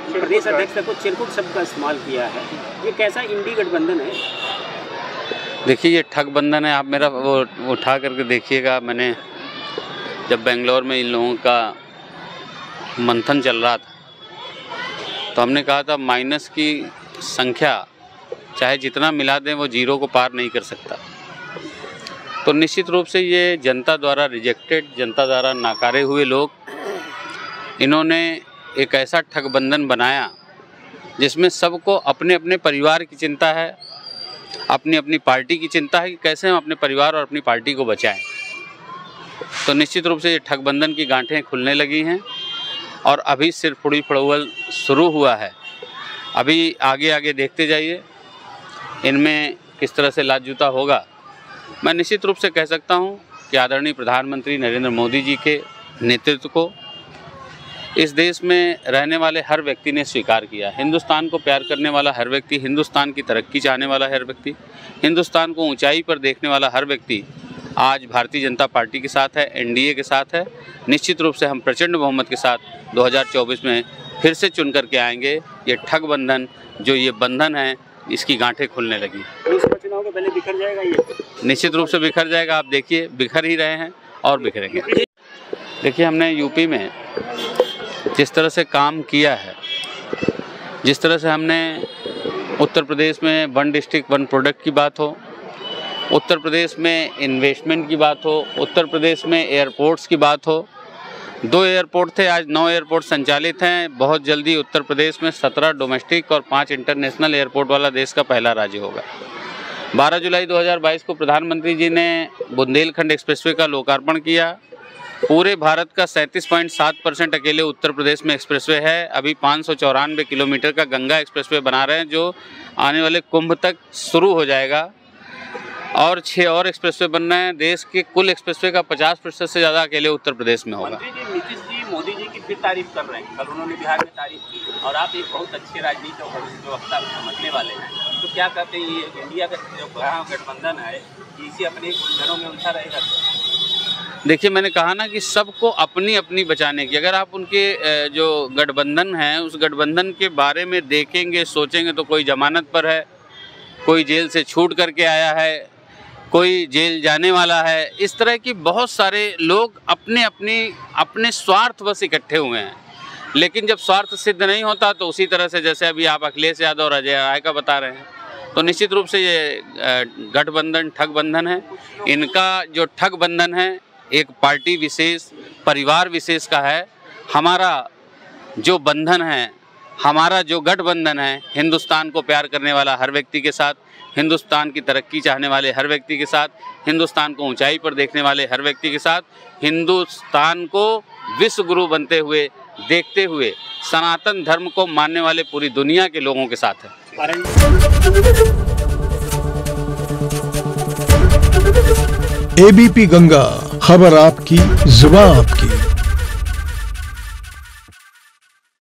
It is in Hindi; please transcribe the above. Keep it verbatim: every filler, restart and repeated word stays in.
प्रदेश अध्यक्ष को चिरकुट शब्द का इस्तेमाल किया है, ये कैसा इंडी गठबंधन है? देखिए ये ठग बंधन है। आप मेरा वो उठा करके देखिएगा। मैंने जब बेंगलोर में इन लोगों का मंथन चल रहा था तो हमने कहा था माइनस की संख्या चाहे जितना मिला दें वो जीरो को पार नहीं कर सकता। तो निश्चित रूप से ये जनता द्वारा रिजेक्टेड, जनता द्वारा नाकारे हुए लोग, इन्होंने एक ऐसा ठगबंधन बनाया जिसमें सबको अपने अपने परिवार की चिंता है, अपनी अपनी पार्टी की चिंता है कि कैसे हम अपने परिवार और अपनी पार्टी को बचाएं। तो निश्चित रूप से ये ठगबंधन की गांठें खुलने लगी हैं और अभी सिर्फ फुड़ी फड़ौल शुरू हुआ है। अभी आगे आगे देखते जाइए इनमें किस तरह से लात जूता होगा। मैं निश्चित रूप से कह सकता हूं कि आदरणीय प्रधानमंत्री नरेंद्र मोदी जी के नेतृत्व को इस देश में रहने वाले हर व्यक्ति ने स्वीकार किया। हिंदुस्तान को प्यार करने वाला हर व्यक्ति, हिंदुस्तान की तरक्की चाहने वाला हर व्यक्ति, हिंदुस्तान को ऊंचाई पर देखने वाला हर व्यक्ति आज भारतीय जनता पार्टी के साथ है, एनडीए के साथ है। निश्चित रूप से हम प्रचंड बहुमत के साथ दो हज़ार चौबीस में फिर से चुन करके आएंगे। ये ठग बंधन, जो ये बंधन है, इसकी गांठें खुलने लगी। चुनाव के पहले बिखर जाएगा ये? निश्चित रूप से बिखर जाएगा। आप देखिए बिखर ही रहे हैं और बिखरेंगे। देखिए हमने यूपी में जिस तरह से काम किया है, जिस तरह से हमने उत्तर प्रदेश में वन डिस्ट्रिक्ट वन प्रोडक्ट की बात हो, उत्तर प्रदेश में इन्वेस्टमेंट की बात हो, उत्तर प्रदेश में एयरपोर्ट्स की बात हो, दो एयरपोर्ट थे, आज नौ एयरपोर्ट संचालित हैं। बहुत जल्दी उत्तर प्रदेश में सत्रह डोमेस्टिक और पाँच इंटरनेशनल एयरपोर्ट वाला देश का पहला राज्य होगा। बारह जुलाई दो हज़ार बाईस को प्रधानमंत्री जी ने बुंदेलखंड एक्सप्रेसवे का लोकार्पण किया। पूरे भारत का सैंतीस पॉइंट सात परसेंट अकेले उत्तर प्रदेश में एक्सप्रेसवे है। अभी पाँच सौ चौरानवे किलोमीटर का गंगा एक्सप्रेसवे बना रहे हैं जो आने वाले कुंभ तक शुरू हो जाएगा और छः और एक्सप्रेसवे बन रहे हैं। देश के कुल एक्सप्रेसवे का पचास प्रतिशत से ज़्यादा अकेले उत्तर प्रदेश में होगा। मंत्री जी नीतीश जी मोदी जी की फिर तारीफ कर रहे हैं। कल उन्होंने बिहार में तारीफ की और आप एक बहुत अच्छे राजनीति और वक्ता समझने वाले हैं, तो क्या कहते हैं ये इंडिया का जो गठबंधन है इसी अपने घरों में उलझा रहेगा? देखिए मैंने कहा ना कि सबको अपनी अपनी बचाने की, अगर आप उनके जो गठबंधन है उस गठबंधन के बारे में देखेंगे, सोचेंगे तो कोई जमानत पर है, कोई जेल से छूट करके आया है, कोई जेल जाने वाला है। इस तरह की बहुत सारे लोग अपने अपने अपने स्वार्थ बस इकट्ठे हुए हैं। लेकिन जब स्वार्थ सिद्ध नहीं होता तो उसी तरह से जैसे अभी आप अखिलेश यादव और अजय राय का बता रहे हैं, तो निश्चित रूप से ये गठबंधन ठग बंधन है। इनका जो ठग बंधन है एक पार्टी विशेष, परिवार विशेष का है। हमारा जो बंधन है, हमारा जो गठबंधन है, हिंदुस्तान को प्यार करने वाला हर व्यक्ति के साथ, हिंदुस्तान की तरक्की चाहने वाले हर व्यक्ति के साथ, हिंदुस्तान को ऊंचाई पर देखने वाले हर व्यक्ति के साथ, हिंदुस्तान को विश्व गुरु बनते हुए देखते हुए सनातन धर्म को मानने वाले पूरी दुनिया के लोगों के साथ है। एबीपी गंगा, खबर आपकी, जुबान आपकी।